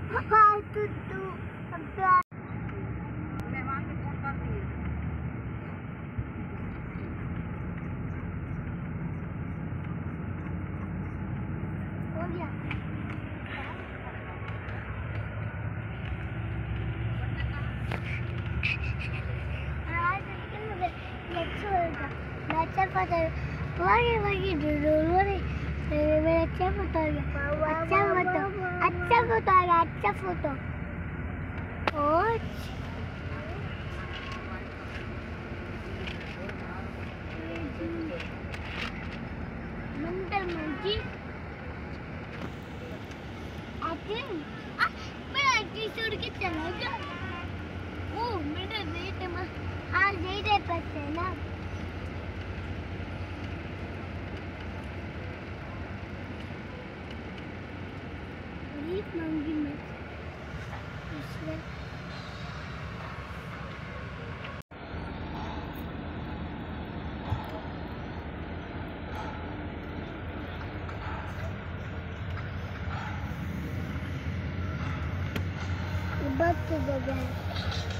मेहमान के फोन कर दिए। हो गया। अच्छा पता है वही मेरा अच्छा फोटो अच्छा फोटो और मंदिर मंजी मेरा छोड़ के चला गया। ओ मेरा रेट आज नहीं दे पाते ना। मंगी में बस जगह है।